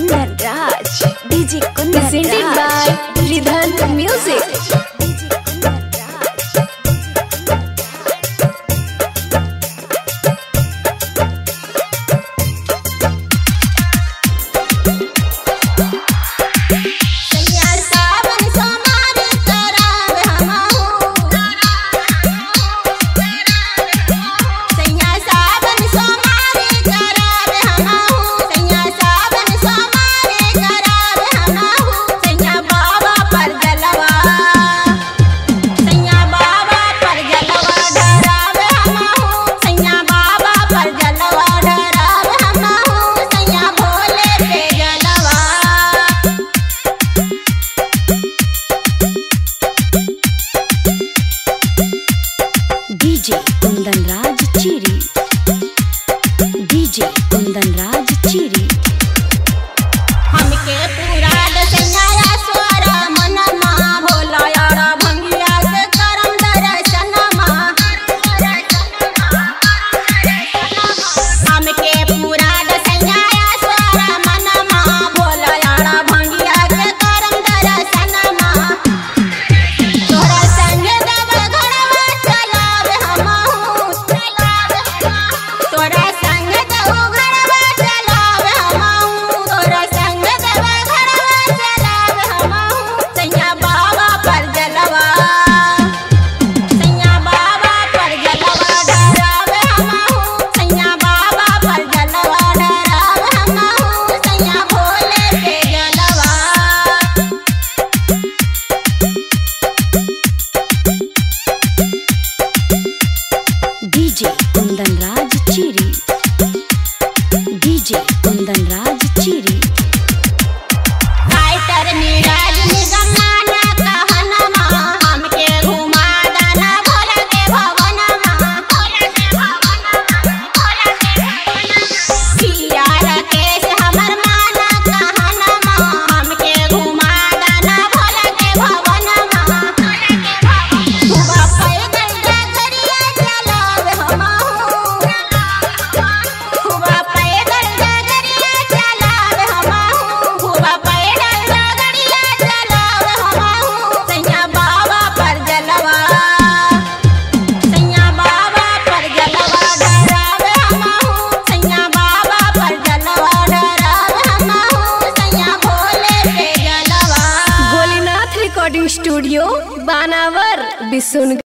Kundan Raj, DJ Kundan presented by Ridhan Music. DJ Kundan Raj Chiri, DJ Kundan Raj Chiri. हमके पूरा दसैया सोरा मनमा भोला यारा भंगिया के करम दर्शनमा। हमके पूरा दसैया सोरा मनमा भोला यारा भंगिया के करम दर्शनमा। तोरा संग दब घरवा चलावे हमहू, तोरा संग दब घरवा चलावे हमहू, तोरा संग दब घरवा चलावे हमहू। सैया बाबा पर जलवा, सैया बाबा पर जलवा डरावे हमहू, सैया बाबा पर जलवा डरावे हमहू, सैया भोले पे जलवा। DJ Kundan Raj Chiri, DJ Kundan Raj Chiri. Writer Neeraj निगमाना कहनमा, हमके घुमा दाना भोला के भवनमा। पिया राकेश हमर माना कहनमा, हमके घुमा दाना भोला के भवनमा। सुबह पैदल डगरिया चलावे हमहू, सुबह पैदल डगरिया चलावे हमहू, सुबह पैदल डगरिया चलावे हमहू। सैया बाबा पर जलवा, सैया बाबा पर जलवा डरावे हमहू, सैया बाबा पर जलवा डरावे हमहू, सैया भोले पे जलवा। भोलेनाथ रिकॉर्डिंग स्टूडियो बानावर बिशुन।